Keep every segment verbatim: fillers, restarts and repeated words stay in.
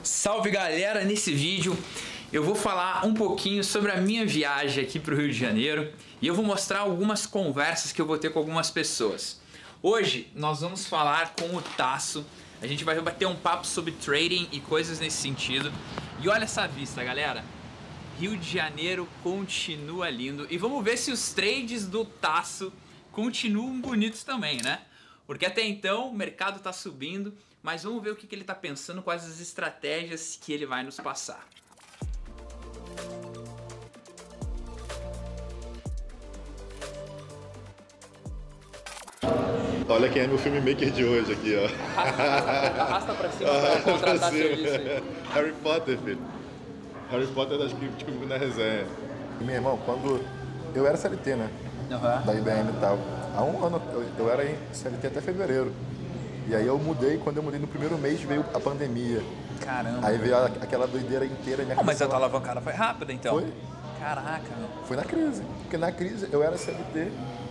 Salve galera, nesse vídeo eu vou falar um pouquinho sobre a minha viagem aqui para o Rio de Janeiro e eu vou mostrar algumas conversas que eu vou ter com algumas pessoas. Hoje nós vamos falar com o Tasso, a gente vai bater um papo sobre trading e coisas nesse sentido. E olha essa vista, galera, Rio de Janeiro continua lindo e vamos ver se os trades do Tasso continuam bonitos também, né? Porque até então o mercado está subindo, mas vamos ver o que, que ele está pensando, quais as estratégias que ele vai nos passar. Olha quem é meu filmmaker de hoje aqui, ó. Arrasta pra cima pra contratar serviço aí. Harry Potter, filho. Harry Potter das que comigo na resenha. E, meu irmão, quando eu era C L T, né? Uhum. Da I B M e tal. Há um ano eu, eu era em C L T até fevereiro. E aí eu mudei, quando eu mudei no primeiro mês veio a pandemia. Caramba. Aí veio a, aquela doideira inteira. Minha oh, mas a tua alavancada foi rápida então? Foi. Caraca. Foi na crise. Porque na crise eu era C L T,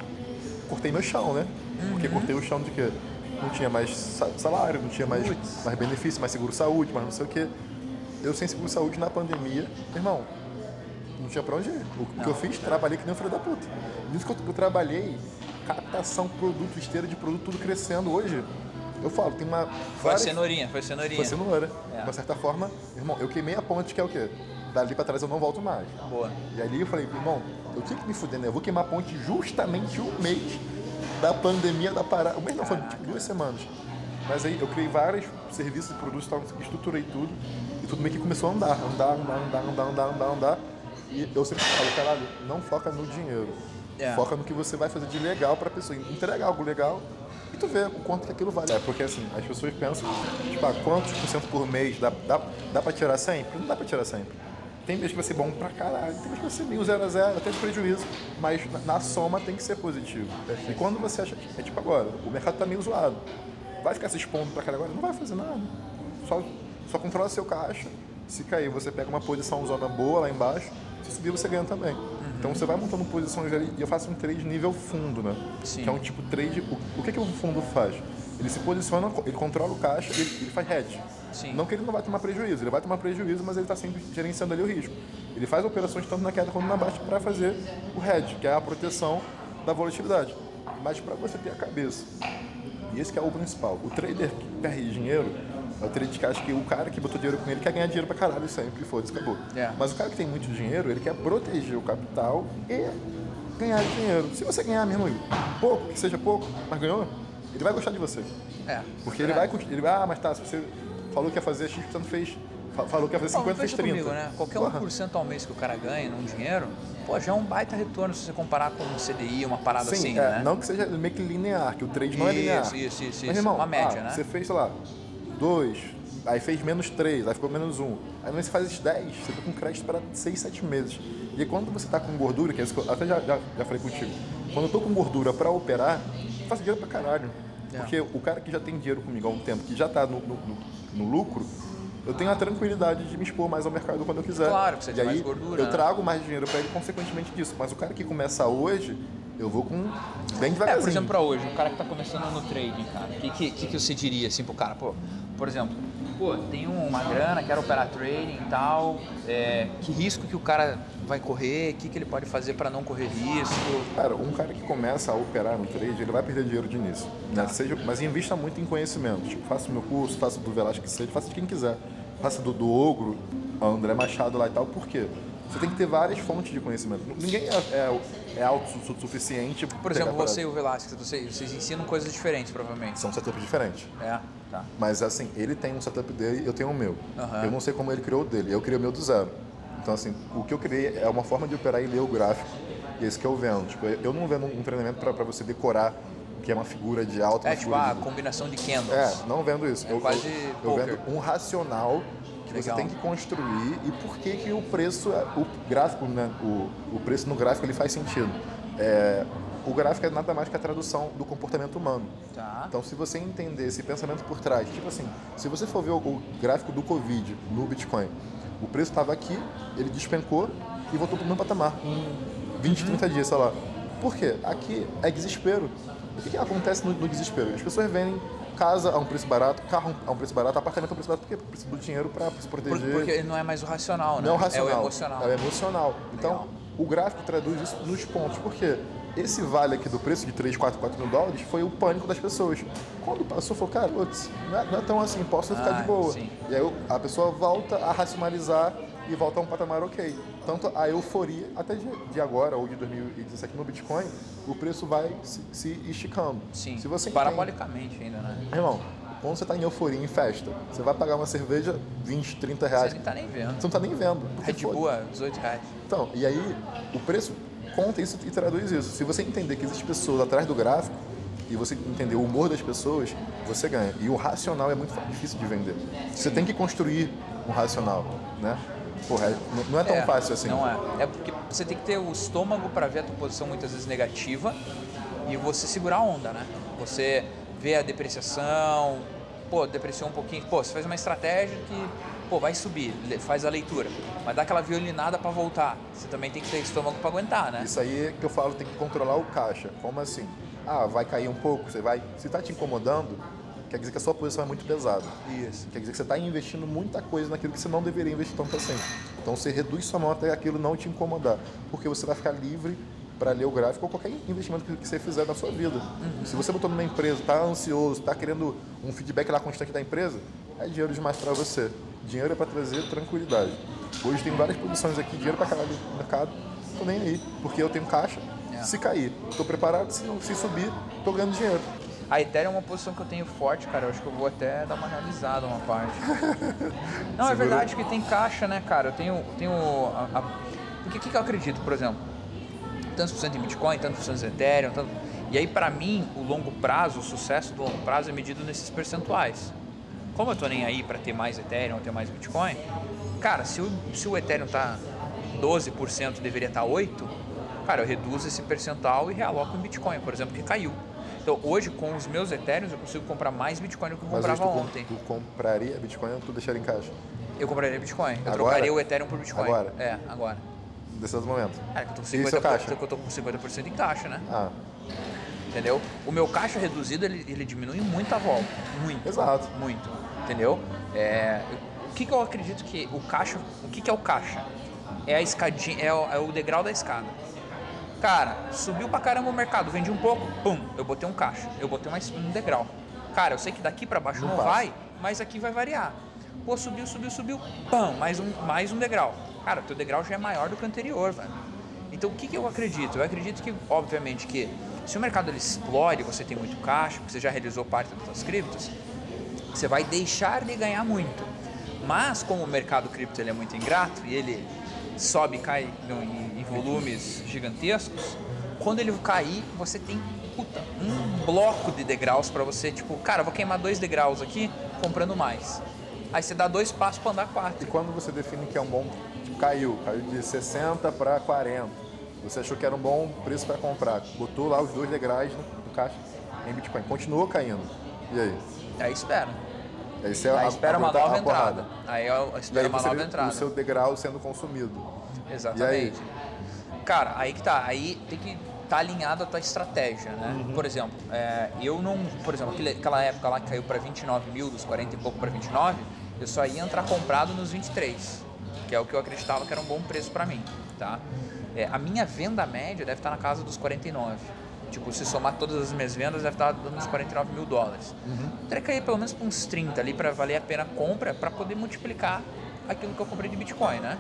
cortei meu chão, né? Uhum. Porque cortei o chão de quê? Não tinha mais salário, não tinha mais, mais benefício, mais seguro-saúde, mais não sei o quê. Eu sem seguro-saúde na pandemia, irmão, não tinha pra onde ir. O não, que eu fiz, cara. Trabalhei que nem um filho da puta. Nisso que eu, eu trabalhei, captação, produto, esteira de produto, tudo crescendo. Hoje, eu falo, tem uma... Foi várias... cenourinha, foi cenourinha. Foi cenoura. É. De uma certa forma, irmão, eu queimei a ponte, que é o quê? Dali pra trás eu não volto mais. Boa. E ali eu falei, irmão, eu tinha que me fuder, né? Eu vou queimar a ponte justamente um mês da pandemia, da parada. O mês não, foi tipo duas semanas. Mas aí eu criei vários serviços e produtos, estruturei tudo. E tudo meio que começou a andar, andar, andar, andar, andar, andar, andar, andar. E eu sempre falo, caralho, não foca no dinheiro. Yeah. Foca no que você vai fazer de legal pra pessoa. Entregar algo legal e tu vê o quanto que aquilo vale. É, porque assim, as pessoas pensam, tipo, ah, quantos por cento por mês dá, dá, dá pra tirar sempre? Não dá pra tirar sempre. Tem mês que vai ser bom pra caralho, tem mês que vai ser mil, zero a zero, até de prejuízo. Mas na, na soma tem que ser positivo. Perfeito. E quando você acha, é tipo agora, o mercado tá meio zoado. Vai ficar se expondo pra caralho agora? Não vai fazer nada. Só, só controla seu caixa. Se cair, você pega uma posição zona boa lá embaixo. Se subir, você ganha também. Uhum. Então você vai montando posições ali. E eu faço um trade nível fundo, né? Sim. Que é um tipo trade... O, o que, que o fundo faz? Ele se posiciona, ele controla o caixa e ele, ele faz hedge. Sim. Não que ele não vai tomar prejuízo. Ele vai tomar prejuízo, mas ele está sempre gerenciando ali o risco. Ele faz operações tanto na queda quanto na baixa para fazer o hedge, que é a proteção da volatilidade. Mas para você ter a cabeça, e esse que é o principal, o trader que perde dinheiro é o trader que acha que o cara que botou dinheiro com ele quer ganhar dinheiro pra caralho sempre, foda-se, acabou. Yeah. Mas o cara que tem muito dinheiro, ele quer proteger o capital e ganhar dinheiro. Se você ganhar mesmo pouco, que seja pouco, mas ganhou, ele vai gostar de você. É. Porque é. ele vai, ele vai, ah, mas tá, se você falou que ia fazer X, você não fez, falou que ia fazer cinquenta, fez trinta. Comigo, né? Qualquer um por cento ao mês que o cara ganha num dinheiro, pô, já é um baita retorno se você comparar com um C D I, uma parada Sim, assim, é, né? Não que seja meio que linear, que o trade não é linear. Isso, isso, isso. Mas, irmão, uma média, ah, né? Você fez, sei lá, dois, aí fez menos três, aí ficou menos um. Aí você faz esses dez, você fica com crédito para seis, sete meses. E quando você tá com gordura, que é isso que eu até já, já, já falei contigo, quando eu tô com gordura para operar, eu faço dinheiro pra caralho. É. Porque o cara que já tem dinheiro comigo há um tempo, que já tá no, no, no, no lucro, eu tenho a tranquilidade de me expor mais ao mercado quando eu quiser. Claro, que você tem mais gordura. Eu trago mais dinheiro para ele consequentemente disso. Mas o cara que começa hoje, eu vou com bem devagarzinho. É, por exemplo, para hoje, um cara que tá começando no trading, cara, o que, que, que, que você diria assim pro cara? Pô, por exemplo, pô, tem uma grana, quero operar trading e tal, é, que risco que o cara vai correr, o que, que ele pode fazer para não correr risco? Cara, um cara que começa a operar no trade, ele vai perder dinheiro de início. Né? Seja, mas invista muito em conhecimento. Tipo, faça o meu curso, faça do Velasco que seja, faça de quem quiser. Faça do, do Ogro, André Machado lá e tal. Por quê? Você tem que ter várias fontes de conhecimento. Ninguém é, é, é autossuficiente. Por exemplo, você e o Velasco, vocês, vocês ensinam coisas diferentes, provavelmente. São setups diferentes. É, tá. Mas assim, ele tem um setup dele, eu tenho o meu. Uhum. Eu não sei como ele criou o dele, eu criei o meu do zero. Então assim, o que eu criei é uma forma de operar e ler o gráfico. E é isso que eu vendo. Tipo, eu não vendo um treinamento para você decorar o que é uma figura de alta. É tipo a de... combinação de candles. É, não vendo isso. É eu, quase eu, eu vendo um racional que Legal. Você tem que construir e por que que o preço, o gráfico, né, o, o preço no gráfico ele faz sentido. É, o gráfico é nada mais que a tradução do comportamento humano. Tá. Então, se você entender esse pensamento por trás, tipo assim, se você for ver o, o gráfico do Covid no Bitcoin, o preço estava aqui, ele despencou e voltou para o mesmo patamar em vinte, trinta dias, sei lá. Por quê? Aqui é desespero. O que, que acontece no, no desespero? As pessoas vendem casa a um preço barato, carro a um preço barato, apartamento a um preço barato, porque precisa do dinheiro para se proteger. Porque, porque não é mais o racional, né? Não é o racional. É o emocional. É o emocional. Então, Legal. o gráfico traduz isso nos pontos. Por quê? Esse vale aqui do preço de três, quatro, quatro mil dólares foi o pânico das pessoas. Quando passou, falou, cara, putz, não, é, não é tão assim, posso ficar Ah, de boa. sim. E aí a pessoa volta a racionalizar e volta a um patamar ok. Tanto a euforia, até de, de agora, ou de dois mil e dezessete no Bitcoin, o preço vai se, se esticando. Sim, se você parabolicamente ainda, né? Entende, irmão, quando você está em euforia, em festa, você vai pagar uma cerveja vinte, trinta reais. Você nem tá nem vendo. Você não tá nem vendo. Red Bull é dezoito reais. Então, e aí o preço conta isso e traduz isso. Se você entender que existem pessoas atrás do gráfico e você entender o humor das pessoas, você ganha. E o racional é muito difícil de vender. Você tem que construir um racional, né? Porra, não é tão é, fácil assim. Não é. É porque você tem que ter o estômago para ver a tua posição muitas vezes negativa e você segurar a onda, né? Você vê a depreciação, pô, depreciou um pouquinho, pô, você faz uma estratégia que, pô, vai subir, faz a leitura, mas dá aquela violinada para voltar. Você também tem que ter estômago para aguentar, né? Isso aí é que eu falo, tem que controlar o caixa. Como assim? Ah, vai cair um pouco, você vai... Se tá te incomodando, quer dizer que a sua posição é muito pesada. Isso. Quer dizer que você está investindo muita coisa naquilo que você não deveria investir tanto assim. Então você reduz sua mão até aquilo não te incomodar, porque você vai ficar livre para ler o gráfico ou qualquer investimento que você fizer na sua vida. Uhum. Se você botou numa empresa, está ansioso, está querendo um feedback lá constante da empresa, é dinheiro demais para você. Dinheiro é para trazer tranquilidade. Hoje tem várias posições aqui, dinheiro para caralho no mercado, tô nem aí, porque eu tenho caixa. É. Se cair, estou preparado, se, não, se subir, estou ganhando dinheiro. A Ethereum é uma posição que eu tenho forte, cara. Eu acho que eu vou até dar uma analisada uma parte. Não, é verdade que tem caixa, né, cara? Eu tenho... tenho a, a... Porque o que, que eu acredito, por exemplo? Tantos por cento em Bitcoin, tantos por cento em Ethereum, tanto... E aí, para mim, o longo prazo, o sucesso do longo prazo é medido nesses percentuais. Como eu tô nem aí para ter mais Ethereum ou ter mais Bitcoin, cara, se o, se o Ethereum tá doze por cento, deveria estar oito por cento, cara, eu reduzo esse percentual e realoco em Bitcoin, por exemplo, que caiu. Então, hoje, com os meus Ethereums, eu consigo comprar mais Bitcoin do que eu comprava Mas hoje tu, ontem. tu compraria Bitcoin ou tu deixaria em caixa? Eu compraria Bitcoin. Eu agora? trocaria o Ethereum por Bitcoin. Agora? É, agora. Nesse momento? É, que eu tô com cinquenta por cento, que eu tô com cinquenta por cento em caixa, né? Ah. Entendeu? O meu caixa reduzido, ele, ele diminui muito a volta. Muito. Exato. Muito. Entendeu? É, o que, que eu acredito que o caixa... O que, que é o caixa? É a escadinha, é o, é o degrau da escada. Cara, subiu pra caramba o mercado, vendi um pouco, pum, eu botei um caixa, eu botei mais um degrau. Cara, eu sei que daqui pra baixo não, não vai, mas aqui vai variar. Pô, subiu, subiu, subiu, pum, mais um, mais um degrau. Cara, o teu degrau já é maior do que o anterior, velho. Então, o que, que eu acredito? Eu acredito que, obviamente, que se o mercado ele explode, você tem muito caixa, você já realizou parte das suas criptos, você vai deixar de ganhar muito. Mas, como o mercado cripto ele é muito ingrato e ele sobe e cai no, em, em volumes gigantescos, quando ele cair, você tem puta, um bloco de degraus para você, tipo, cara, vou queimar dois degraus aqui, comprando mais. Aí você dá dois passos para andar quatro. E quando você define que é um bom, tipo, caiu, caiu de sessenta para quarenta, você achou que era um bom preço para comprar, botou lá os dois degraus no, no caixa em Bitcoin, continuou caindo, e aí? Aí espera. Aí você Aí espera uma nova entrada. Porrada. Aí eu espero uma nova entrada. O seu degrau sendo consumido. Exatamente. Cara, aí que tá. Aí tem que estar tá alinhado a tua estratégia, né? Uhum. Por exemplo, é, eu não... Por exemplo, aquela época lá que caiu para vinte e nove mil, dos quarenta e pouco para vinte e nove, eu só ia entrar comprado nos vinte e três, que é o que eu acreditava que era um bom preço para mim, tá? É, a minha venda média deve estar na casa dos quarenta e nove. Tipo, se somar todas as minhas vendas, deve estar dando uns quarenta e nove mil dólares. Uhum. Teria que cair pelo menos para uns trinta ali para valer a pena a compra, para poder multiplicar aquilo que eu comprei de Bitcoin, né?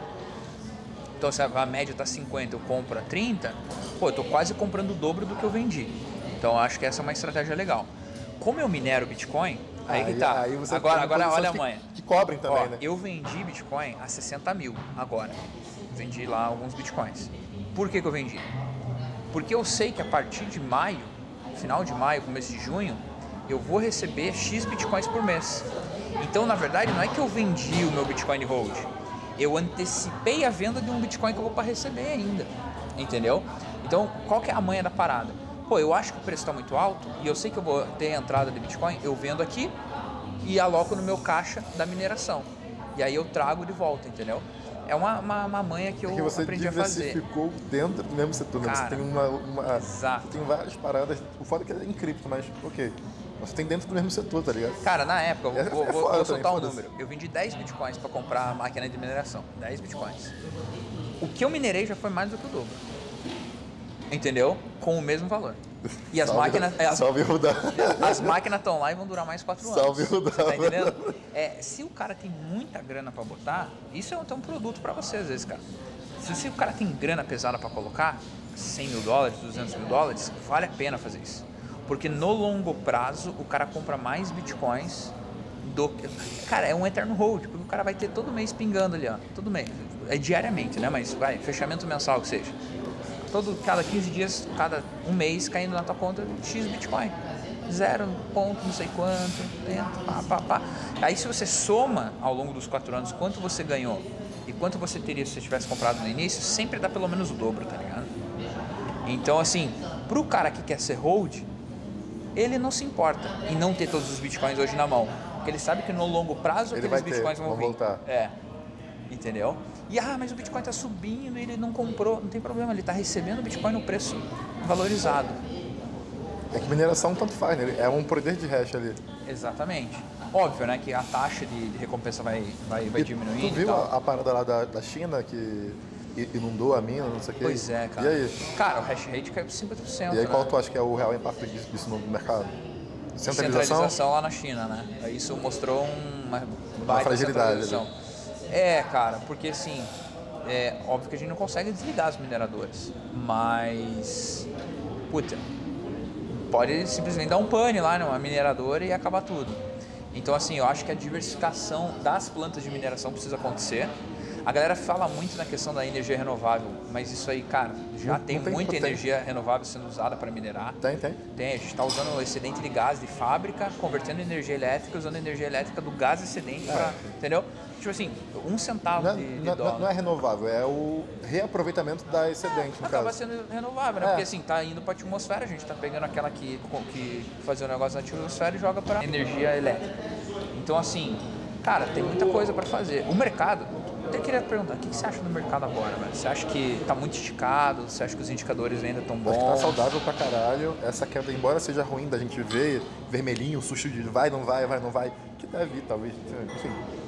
Então, se a média está cinquenta, eu compro a trinta, pô, eu tô quase comprando o dobro do que eu vendi. Então, eu acho que essa é uma estratégia legal. Como eu minero Bitcoin, aí, aí que tá. Aí você agora, agora olha a manha. Que, que cobrem também, ó, né? Eu vendi Bitcoin a sessenta mil agora. Vendi lá alguns Bitcoins. Por que que eu vendi? Porque eu sei que a partir de maio, final de maio, começo de junho, eu vou receber X Bitcoins por mês. Então, na verdade, não é que eu vendi o meu Bitcoin Hold. Eu antecipei a venda de um Bitcoin que eu vou para receber ainda. Entendeu? Então, qual que é a manha da parada? Pô, eu acho que o preço está muito alto e eu sei que eu vou ter a entrada de Bitcoin, eu vendo aqui e aloco no meu caixa da mineração. E aí eu trago de volta, entendeu? É uma, uma, uma manha que eu é que você aprendi a fazer. Você diversificou dentro do mesmo setor, né? Cara, você tem uma, uma exato. Você tem várias paradas. O foda é que é em cripto, mas ok. Você tem dentro do mesmo setor, tá ligado? Cara, na época, eu vou, É- é vou- vou foda soltar um também, número. Eu vendi dez bitcoins para comprar a máquina de mineração. dez bitcoins. O que eu minerei já foi mais do que o dobro. Entendeu? Com o mesmo valor. E as Salve- máquinas... As, Salve Rudá. as máquinas estão lá e vão durar mais quatro anos. Salve Rudá. Você tá entendendo? É, se o cara tem muita grana para botar, isso é um, é um produto para você às vezes, cara. Se, se o cara tem grana pesada para colocar, cem mil dólares, duzentos mil dólares, vale a pena fazer isso. Porque no longo prazo, o cara compra mais bitcoins do que... Cara, é um eterno hold, porque o cara vai ter todo mês pingando ali, ó. Todo mês. É diariamente, né? Mas vai, fechamento mensal que seja. Todo, cada quinze dias, cada um mês, caindo na tua conta X bitcoin. Zero ponto, não sei quanto, dentro, pá, pá, pá. Aí se você soma ao longo dos quatro anos quanto você ganhou e quanto você teria se você tivesse comprado no início, sempre dá pelo menos o dobro, tá ligado? Então, assim, pro cara que quer ser hold, ele não se importa em não ter todos os bitcoins hoje na mão. Porque ele sabe que no longo prazo Ele aqueles vai ter, bitcoins vão vão vir. voltar. É. Entendeu? E ah, mas o Bitcoin tá subindo e ele não comprou. Não tem problema, ele tá recebendo o Bitcoin no preço valorizado. É que mineração tanto faz, né? É um poder de hash ali. Exatamente. Óbvio, né, que a taxa de, de recompensa vai, vai, vai E diminuindo. Tu viu e tal. a, a parada lá da, da China que inundou a mina, não sei o quê? Pois é, cara. E aí? Cara, o hash rate caiu por cinquenta por cento. E aí né? qual tu acha que é o real impacto disso, disso no mercado? Centralização? Centralização lá na China, né? Isso mostrou uma baita fragilidade centralização. É, cara, porque assim, é óbvio que a gente não consegue desligar as mineradoras, mas, puta, pode simplesmente dar um pane lá numa mineradora e acabar tudo. Então, assim, eu acho que a diversificação das plantas de mineração precisa acontecer. A galera fala muito na questão da energia renovável, mas isso aí, cara, já Não- tem, não tem- muita não tem. energia renovável sendo usada para minerar. Tem, tem. Tem, a gente está usando o excedente de gás de fábrica, convertendo em energia elétrica, usando a energia elétrica do gás excedente É. para, entendeu? Tipo assim, um centavo Não é, de, de não é- dólar. não é renovável, é o reaproveitamento da excedente, no Acaba caso. sendo renovável, né? É. Porque assim, tá indo para a atmosfera, a gente tá pegando aquela que, que fazia o negócio na atmosfera e joga para energia elétrica. Então assim, cara, tem muita coisa para fazer. O mercado, eu até queria perguntar, o que você acha do mercado agora, velho? Você acha que tá muito esticado? Você acha que os indicadores ainda estão bons? Acho que tá saudável pra caralho. Essa queda, embora seja ruim da gente ver, vermelhinho, susto de vai, não vai, vai, não vai, que deve ir, talvez, enfim.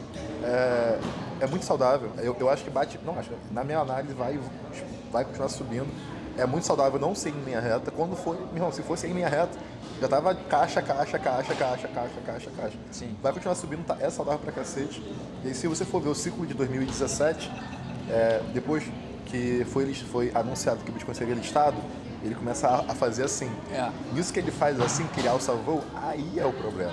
É, é muito saudável. Eu, eu acho que bate, não acho, na minha análise vai, vai continuar subindo. É muito saudável não ser em linha reta. Quando for, meu irmão, se fosse em linha reta, já tava caixa, caixa, caixa, caixa, caixa, caixa, caixa. Sim. Vai continuar subindo, tá, é saudável pra cacete. E aí, se você for ver o ciclo de dois mil e dezessete, é, depois que foi, lis- foi anunciado que o Bitcoin seria listado, ele começa a, a fazer assim. É. Nisso que ele faz assim, que ele alça voo, aí é o problema.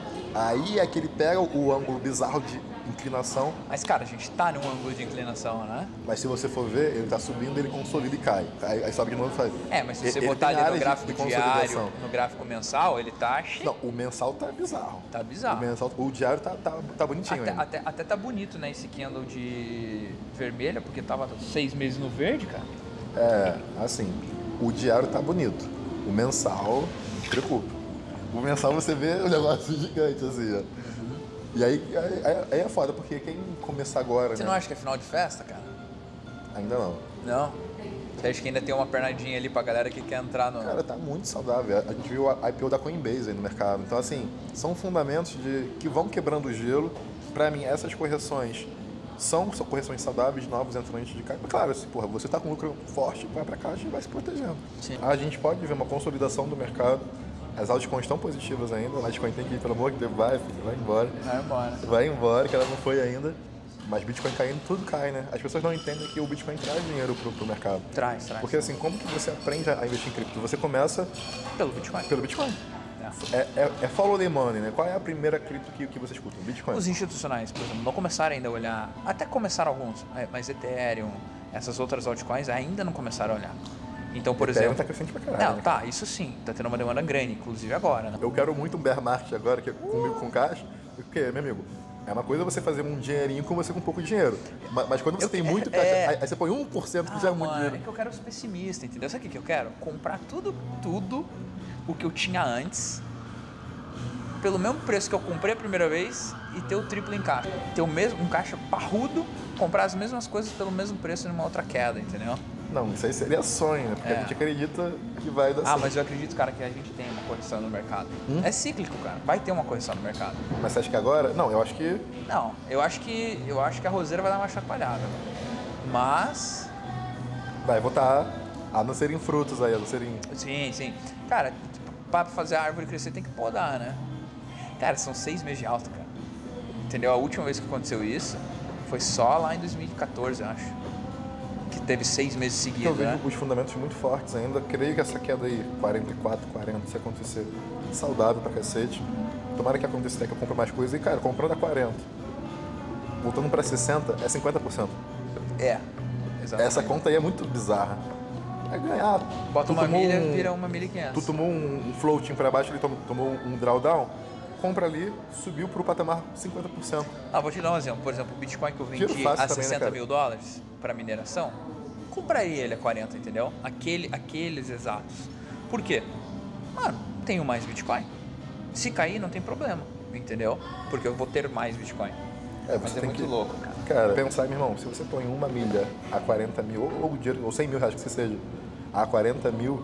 Aí é que ele pega o ângulo bizarro de inclinação, Mas, cara, a gente tá num ângulo de inclinação, né? mas se você for ver, ele tá subindo, ele consolida e cai. Aí, aí sobe de novo e faz. É, mas se você Ele botar tem ali no áreas de- gráfico de diário, consolidação. no gráfico mensal, ele tá cheio. Não, o mensal tá bizarro. Tá O, bizarro. mensal, o diário tá, tá, tá bonitinho Até, ainda. até, até tá bonito, né, esse candle de vermelha, porque tava seis meses no verde, cara. É, assim, o diário tá bonito. O mensal, não se preocupe. O mensal você vê o negócio gigante, assim, ó. E aí, aí, aí é foda, porque quem começar agora, Você né? não acha que é final de festa, cara? Ainda não. Não? Você acha que ainda tem uma pernadinha ali pra galera que quer entrar no... Cara, tá muito saudável. A gente viu a I P O da Coinbase aí no mercado. Então, assim, são fundamentos de, que vão quebrando o gelo. Pra mim, essas correções são, são correções saudáveis, novos entrantes de caixa. Claro, se porra, você tá com lucro forte, vai pra caixa e vai se protegendo. Sim. A gente pode ver uma consolidação do mercado. As altcoins estão positivas ainda. A Litecoin tem que ir, pelo amor de Deus, vai, filho, vai embora. Vai embora. Vai embora, que ela não foi ainda. Mas Bitcoin caindo, tudo cai, né? As pessoas não entendem que o Bitcoin traz dinheiro pro, pro mercado. Traz, traz. Porque assim, como que você aprende a investir em cripto? Você começa Pelo Bitcoin. pelo Bitcoin. É. É, é, é follow the money, né? Qual é a primeira cripto que, que você escuta? Bitcoin. Os institucionais, por exemplo, não começaram ainda a olhar, até começaram alguns, é, mas Ethereum, essas outras altcoins ainda não começaram a olhar. Então, por Ethereum exemplo... tá crescente pra caralho. Não, né? tá, isso sim, tá tendo uma demanda grande, inclusive agora, né? Eu quero muito um bear market agora, que é comigo com caixa. Porque, meu amigo, é uma coisa você fazer um dinheirinho com você com pouco dinheiro. Mas, mas quando você Eu- tem é- muito caixa, é. aí, aí você põe um por cento que já é Ah, muito mano, é dinheiro. que eu quero os pessimistas, entendeu? Sabe o que que eu quero? Comprar tudo, tudo o que eu tinha antes, pelo mesmo preço que eu comprei a primeira vez e ter o triplo em caixa. Ter o mesmo, um caixa parrudo, comprar as mesmas coisas pelo mesmo preço numa outra queda, entendeu? Não, isso aí seria sonho, né? Porque É. a gente acredita que vai dar Ah, certo. mas eu acredito, cara, que a gente tem uma correção no mercado. Hum? É cíclico, cara. Vai ter uma correção no mercado. Mas você acha que agora? Não, eu acho que... Não, eu acho que eu acho que a roseira vai dar uma chacoalhada. Mas vai voltar a não serem frutos aí, a não serem... sim, sim. Cara, para fazer a árvore crescer tem que podar, né? Cara, são seis meses de alta, cara. Entendeu? A última vez que aconteceu isso foi só lá em dois mil e quatorze, eu acho. Que teve seis meses Porque eu seguidos, vejo né? os fundamentos muito fortes ainda. Creio que essa queda aí, quarenta e quatro, quarenta, se acontecer, saudável pra cacete. Tomara que aconteça até que eu compre mais coisa. E, cara, comprando a quarenta, voltando pra sessenta, é cinquenta por cento. É, exatamente. Essa conta aí é muito bizarra. É ganhar. Bota Tu uma tomou milha, um- vira uma milha e Tu quinhentos. tomou um, um floating pra baixo, ele tom- tomou um drawdown, compra ali, subiu pro patamar cinquenta por cento. Ah, vou te dar um exemplo. Por exemplo, o Bitcoin que eu Tiro vendi fácil a também, né, sessenta cara? mil dólares para mineração, compraria ele a quarenta, entendeu? Aquele, aqueles exatos. Por quê? Mano, tenho mais Bitcoin. Se cair, não tem problema, entendeu? Porque eu vou ter mais Bitcoin. É, Mas você é tem muito que, louco, cara. cara, pensar, meu irmão, se você põe uma milha a quarenta mil, ou, ou, dinheiro- ou cem mil reais que você seja, a quarenta mil,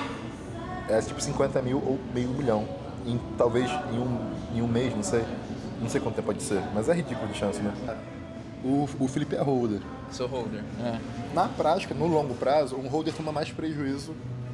é tipo cinquenta mil ou meio milhão. Em, talvez em um, em um mês, não sei. Não sei quanto tempo pode ser, mas é ridículo de chance, né? O, o Felipe é holder. Sou holder. É. Na prática, no longo prazo, um holder toma mais prejuízo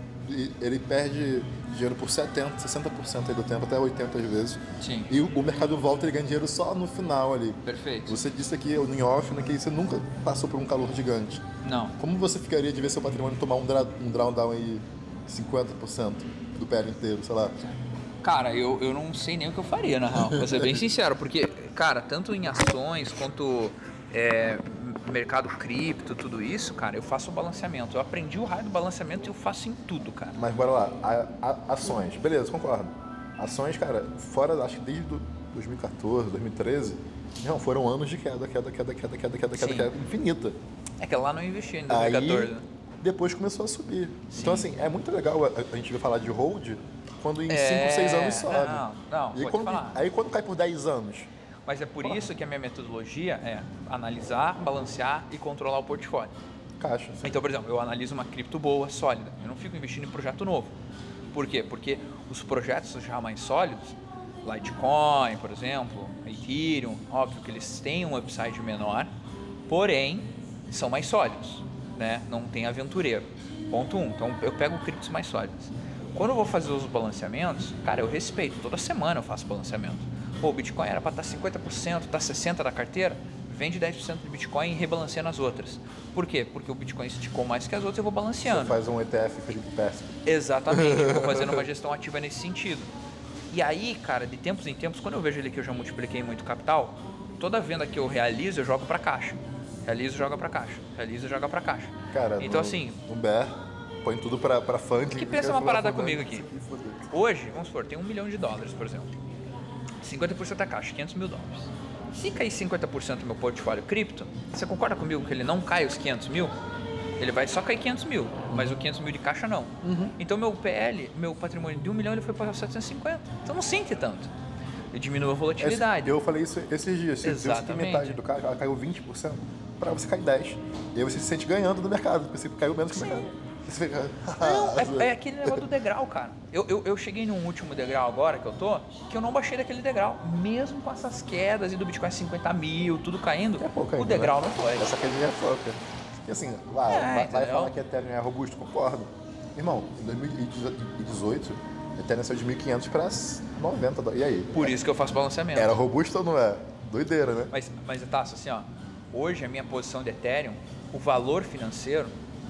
e ele perde dinheiro por setenta, sessenta por cento aí do tempo, até oitenta por cento às vezes. Sim. E o, o mercado volta e ele ganha dinheiro só no final ali. Perfeito. Você disse aqui em off, né, que você nunca passou por um calor gigante. Não. Como você ficaria de ver seu patrimônio tomar um, dra, um drawdown aí cinquenta por cento do P L inteiro, sei lá? Cara, eu, eu não sei nem o que eu faria, na real. Vou ser bem sincero, porque, cara, tanto em ações quanto é, mercado cripto, tudo isso, cara, eu faço o balanceamento. Eu aprendi o raio do balanceamento e eu faço em tudo, cara. Mas bora lá, a, a, ações, beleza, concordo. Ações, cara, fora, acho que desde do dois mil e quatorze, dois mil e treze, não, foram anos de queda, queda, queda, queda, queda, queda, queda, Sim. queda infinita. É que lá não investi em dois mil e quatorze. Aí, depois começou a subir. Então, assim, é muito legal a, a gente ver falar de hold quando em cinco, seis anos sobe. Não, não, E aí, vou quando, te falar. aí quando cai por dez anos, Mas é por isso que a minha metodologia é analisar, balancear e controlar o portfólio. caixa. Assim. Então, por exemplo, eu analiso uma cripto boa, sólida. Eu não fico investindo em projeto novo. Por quê? Porque os projetos já mais sólidos, Litecoin, por exemplo, Ethereum, óbvio que eles têm um upside menor, porém, são mais sólidos, né? Não tem aventureiro. Ponto um. Então, eu pego criptos mais sólidas. Quando eu vou fazer os balanceamentos, cara, eu respeito. Toda semana eu faço balanceamento. Pô, o Bitcoin era para estar cinquenta por cento, está sessenta por cento da carteira, vende dez por cento de Bitcoin e rebalanceia nas outras. Por quê? Porque o Bitcoin esticou mais que as outras e eu vou Você balanceando. faz um E T F Felipe Pesca. Exatamente, eu vou fazendo uma gestão ativa nesse sentido. E aí, cara, de tempos em tempos, quando eu vejo ali que eu já multipliquei muito capital, toda venda que eu realizo, eu jogo para caixa. Realizo, joga para caixa. Realizo, joga para caixa. Cara, então, no, assim, no B E R, põe tudo pra, pra funding. Que pensa quer uma falar parada funding, comigo aqui. se fuder. hoje, vamos supor, tem um milhão de dólares, por exemplo. cinquenta por cento da caixa, quinhentos mil dólares. Se cair cinquenta por cento do meu portfólio cripto, você concorda comigo que ele não cai os quinhentos mil? Ele vai só cair quinhentos mil, mas o quinhentos mil de caixa não. Uhum. Então meu P L, meu patrimônio de um milhão, ele foi para setecentos e cinquenta. Então não sente tanto. Ele diminui a volatilidade. Esse- eu falei isso esses dias. Se se você tem Exatamente. metade do caixa, ela caiu vinte por cento, pra você cair dez por cento. E aí você se sente ganhando do mercado, porque você caiu menos que o mercado. Você fica... Não, é, é aquele negócio do degrau, cara. Eu, eu, eu cheguei num último degrau agora que eu tô, que eu não baixei daquele degrau. Mesmo com essas quedas e do Bitcoin cinquenta mil, tudo caindo, É pouco ainda, o degrau né? não foi. Essa quedinha é foca. E assim, lá, É, vai, vai entendeu? falar que a Ethereum é robusto? Concordo. Irmão, em dois mil e dezoito, a Ethereum saiu de mil e quinhentos para noventa. E aí? Por isso que eu faço balanceamento. Era robusto ou não é? Doideira, né? Mas, mas Tasso, assim, ó, hoje a minha posição de Ethereum, o valor financeiro,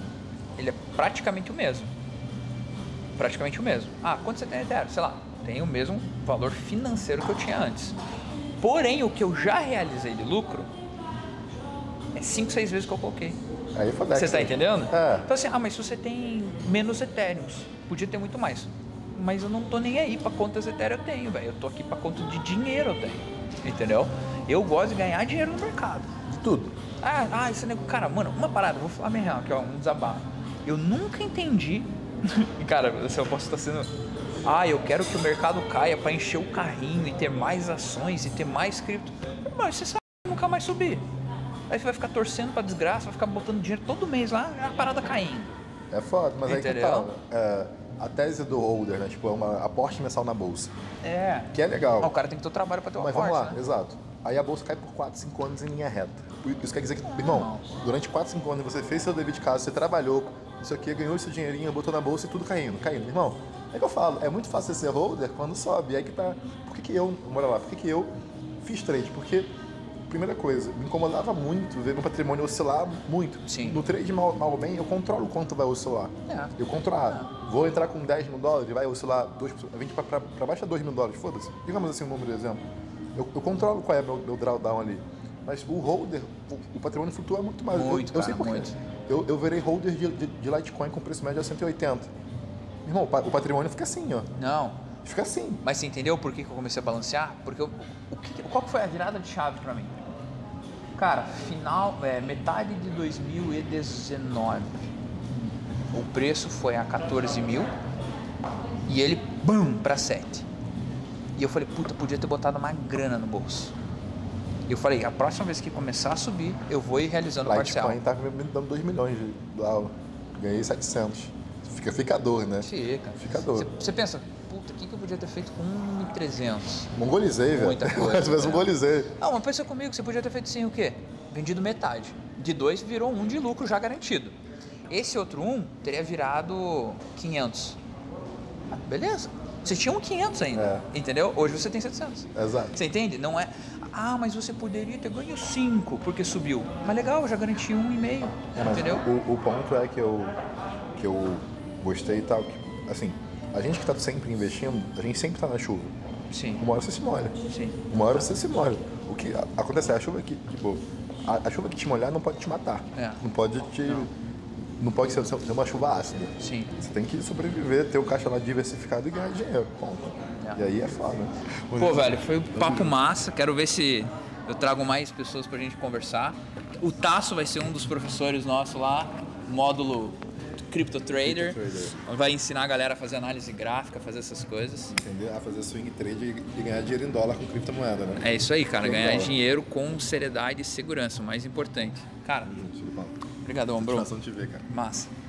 ele é praticamente o mesmo. Praticamente o mesmo. Ah, quanto você tem de Ethereum? Sei lá, tem o mesmo valor financeiro que eu tinha antes. Porém, o que eu já realizei de lucro é cinco, seis vezes que eu coloquei. Aí foi Você está entendendo? É. Então assim, ah, mas se você tem menos Ethereums, podia ter muito mais. Mas eu não tô nem aí para quantas Ethereum eu tenho, velho. Eu tô aqui para quanto de dinheiro eu tenho. Entendeu? Eu gosto de ganhar dinheiro no mercado. De tudo. Ah, ah, esse negócio. Cara, mano, uma parada, vou falar minha real aqui, ó, um desabafo. Eu nunca entendi. Cara, assim, eu posso estar sendo. Ah, eu quero que o mercado caia para encher o carrinho e ter mais ações e ter mais cripto. Mas você sabe que nunca mais subir. Aí você vai ficar torcendo pra desgraça, vai ficar botando dinheiro todo mês lá, a parada caindo. É foda, mas Entendeu? aí que tá. É, a tese do holder, né? Tipo, é uma aporte mensal na bolsa. É. Que é legal. Ah, o cara tem que ter o trabalho pra ter uma Mas aporte, vamos lá, né? exato. Aí a bolsa cai por quatro, cinco anos em linha reta. Isso quer dizer que, irmão, durante quatro, cinco anos você fez seu dever de casa, você trabalhou, isso aqui, ganhou seu dinheirinho, botou na bolsa e tudo caindo, caindo. Irmão, é que eu falo, é muito fácil ser holder quando sobe. E aí que tá. Por que, que eu, bora lá, por que, que eu fiz trade? Porque, primeira coisa, me incomodava muito ver meu patrimônio oscilar muito. Sim. No trade, mal, mal ou bem, eu controlo quanto vai oscilar. É. Eu controlo. Ah, vou entrar com dez mil dólares, vai oscilar dois por cento, vinte pra, pra, pra baixo a dois mil dólares, foda-se. Digamos assim um número de exemplo. Eu, eu controlo qual é meu, meu drawdown ali. Mas o holder, o, o patrimônio flutua muito mais. Muito, eu, eu sei cara, por quê. muito. Eu, eu virei holder de, de, de Litecoin com preço médio a cento e oitenta. Irmão, o patrimônio fica assim, ó. Não. Fica assim. Mas você entendeu por que, que eu comecei a balancear? Porque eu, o que, qual que foi a virada de chave pra mim? Cara, final, é, metade de dois mil e dezenove, o preço foi a quatorze mil e ele, bum, pra sete. E eu falei, puta, podia ter botado uma grana no bolso. E eu falei, a próxima vez que começar a subir, eu vou ir realizando o parcial. Litecoin tá me dando dois milhões de lá, ganhei setecentos. Fica, fica dor, né? Fica. Fica dor. Você pensa, puta, o que, que eu podia ter feito com um mil e trezentos? Mongolizei, velho. Muita coisa. Às vezes né? mongolizei. Ah, mas pensa comigo, você podia ter feito sim o quê? Vendido metade. De dois virou um de lucro já garantido. Esse outro um teria virado quinhentos. Ah, beleza. Você tinha um quinhentos ainda, É. entendeu? Hoje você tem setecentos. Exato. Você entende? Não é, ah, mas você poderia ter ganho cinco porque subiu. Mas legal, eu já garanti um e meio, É, mas entendeu? O, o ponto é que eu, que eu gostei e tal, que, assim, a gente que tá sempre investindo, a gente sempre tá na chuva. Sim, Uma hora você se molha. sim. Uma hora você se molha. O que a- acontece é a chuva que, tipo, a, a chuva que te molhar não pode te matar. É. Não pode te... Não, pode ser, ser uma chuva ácida. Sim. Você tem que sobreviver, ter o caixa lá diversificado e ganhar dinheiro. Ponto. É. E aí é foda. Pô, velho, foi um papo massa. Quero ver se eu trago mais pessoas pra gente conversar. O Tasso vai ser um dos professores nossos lá, módulo Crypto Trader. Crypto Trader. Vai ensinar a galera a fazer análise gráfica, fazer essas coisas. Entender? A fazer swing trade e, e ganhar dinheiro em dólar com criptomoeda, né? É isso aí, cara. Legal. Ganhar dinheiro com seriedade e segurança, o mais importante. Cara, Junto, Filipão. obrigadão, bro. Satisfação de te ver, cara. Massa.